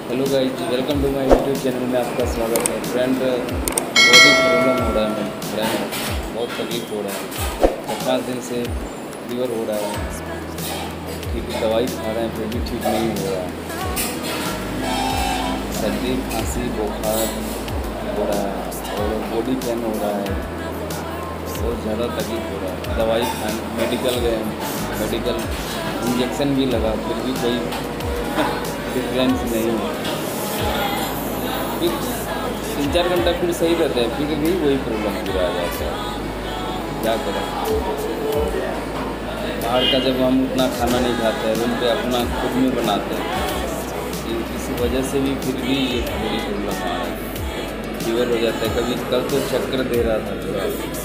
Hello guys, welcome to my YouTube channel में आपका स्वागत है। फ्रेंड, बहुत ही प्रॉब्लम हो रहा है मेरे फ्रेंड, बहुत तकलीफ हो रहा है। 4-5 दिन से फीवर हो रहा है, ठीक दवाई खा रहे हैं फिर भी ठीक नहीं हो रहा है। सर्दी खांसी बुखार हो रहा है और बॉडी पेन हो रहा है, बहुत ज़्यादा तकलीफ हो रहा है। दवाई खाने मेडिकल गए, मेडिकल इंजेक्शन भी लगा फिर भी कोई डिफरेंस नहीं है। फिर 3-4 घंटा फिर सही रहता है, फिर भी वही प्रॉब्लम फिर आ जाता है। क्या करें, बाहर का जब हम उतना खाना नहीं खाते हैं, रूम पे अपना खुद में बनाते हैं, इसी वजह से भी फिर भी ये बड़ी प्रॉब्लम आ रहा है। फीवर हो जाता है, कभी कल तो चक्कर दे रहा था पूरा।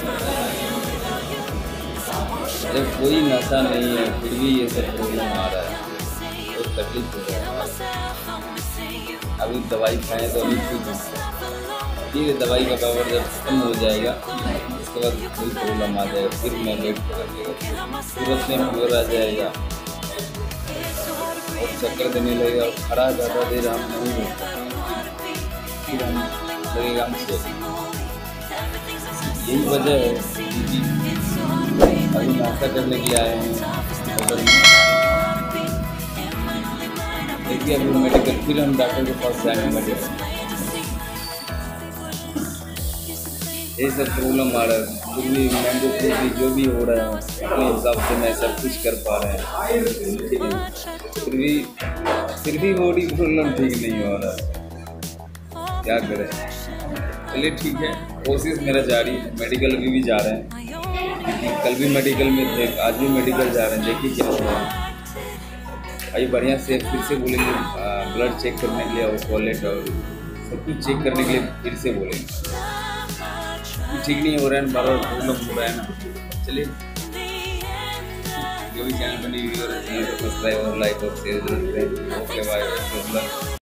जब कोई नशा नहीं है फिर भी ये सब प्रॉब्लम आ रहा है, बहुत तकलीफ हो रहा है। अभी दवाई खाएँ तो अभी ठीक है, दवाई का पावर जब खत्म हो जाएगा उसके बाद कोई प्रॉब्लम आ जाएगा, फिर मैं वेट करेंगे, तुरंत में फीवर आ जाएगा और चक्कर देने लगेगा और खड़ा ज़्यादा देर हम नहीं होता, फिर हम लगेगा हम सो। यही वजह है कि अभी नाश्ता करने के लिए आए हैं होटल में। देखिए अभी मेडिकल, फिर हम डॉक्टर के पास जाएंगे मेडिकल। यही सब प्रॉब्लम आ रहा है, फिर भी मैंगो फ्रूट भी जो भी हो रहा है अपने हिसाब से मैं सब कुछ कर पा रहे हैं, फिर भी बॉडी प्रॉब्लम ठीक नहीं हो रहा है। क्या करें, चलिए ठीक है, कोशिश मेरा जारी। मेडिकल अभी भी जा रहे हैं, क्योंकि कल भी मेडिकल में थे, आज भी मेडिकल जा रहे हैं। देखिए क्या हो रहा है। भाई बढ़िया से फिर से बोलेंगे ब्लड चेक करने के लिए और टॉयलेट और सब कुछ चेक करने के लिए फिर से बोलेंगे। ठीक नहीं हो रहा है, बार बार प्रॉब्लम हो रहा है ना। चलिए, जो भी चैनल पर न्यू वीडियो रहते हैं तो सब्सक्राइब और लाइक और शेयर जरूर करें। Okay bye.